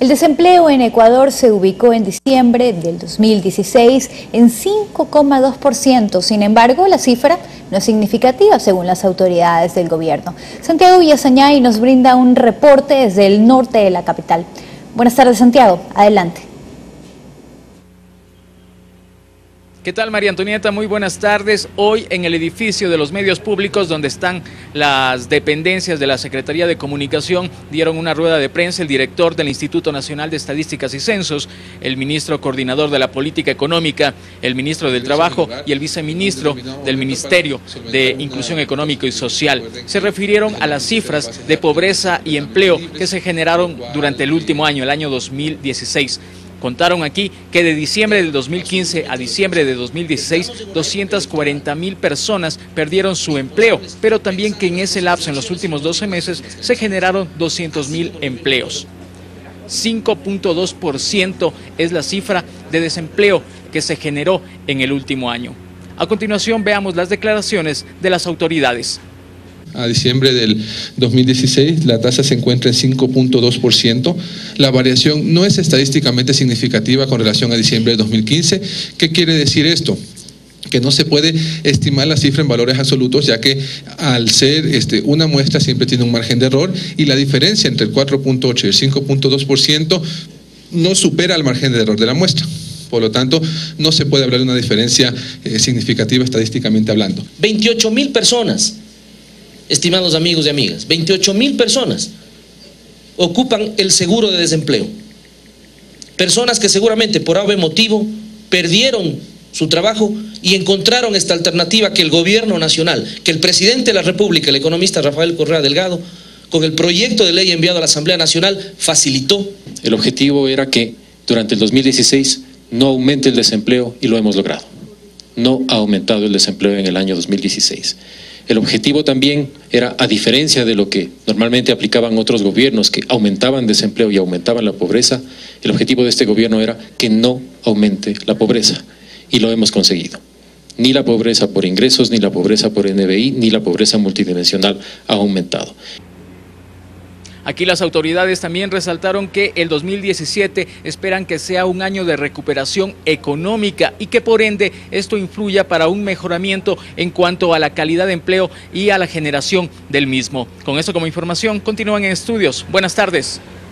El desempleo en Ecuador se ubicó en diciembre del 2016 en 5,2%. Sin embargo, la cifra no es significativa según las autoridades del gobierno. Santiago Villasañay nos brinda un reporte desde el norte de la capital. Buenas tardes, Santiago. Adelante. ¿Qué tal, María Antonieta? Muy buenas tardes. Hoy en el edificio de los medios públicos, donde están las dependencias de la Secretaría de Comunicación, dieron una rueda de prensa el director del Instituto Nacional de Estadísticas y Censos, el ministro coordinador de la Política Económica, el ministro del Trabajo y el viceministro del Ministerio de Inclusión Económica y Social. Se refirieron a las cifras de pobreza y empleo que se generaron durante el último año, el año 2016. Contaron aquí que de diciembre del 2015 a diciembre de 2016, 240.000 personas perdieron su empleo, pero también que en ese lapso, en los últimos 12 meses, se generaron 200.000 empleos. 5,2% es la cifra de desempleo que se generó en el último año. A continuación, veamos las declaraciones de las autoridades. A diciembre del 2016 la tasa se encuentra en 5,2%. La variación no es estadísticamente significativa con relación a diciembre de 2015. ¿Qué quiere decir esto? Que no se puede estimar la cifra en valores absolutos, ya que al ser una muestra siempre tiene un margen de error, y la diferencia entre el 4,8 y el 5,2% no supera el margen de error de la muestra. Por lo tanto, no se puede hablar de una diferencia significativa estadísticamente hablando. 28.000 personas. Estimados amigos y amigas, 28.000 personas ocupan el seguro de desempleo. Personas que seguramente por algún motivo perdieron su trabajo y encontraron esta alternativa que el gobierno nacional, que el presidente de la República, el economista Rafael Correa Delgado, con el proyecto de ley enviado a la Asamblea Nacional, facilitó. El objetivo era que durante el 2016 no aumente el desempleo, y lo hemos logrado. No ha aumentado el desempleo en el año 2016. El objetivo también era, a diferencia de lo que normalmente aplicaban otros gobiernos que aumentaban desempleo y aumentaban la pobreza, el objetivo de este gobierno era que no aumente la pobreza, y lo hemos conseguido. Ni la pobreza por ingresos, ni la pobreza por NBI, ni la pobreza multidimensional ha aumentado. Aquí las autoridades también resaltaron que el 2017 esperan que sea un año de recuperación económica y que por ende esto influya para un mejoramiento en cuanto a la calidad de empleo y a la generación del mismo. Con esto como información, continúan en estudios. Buenas tardes.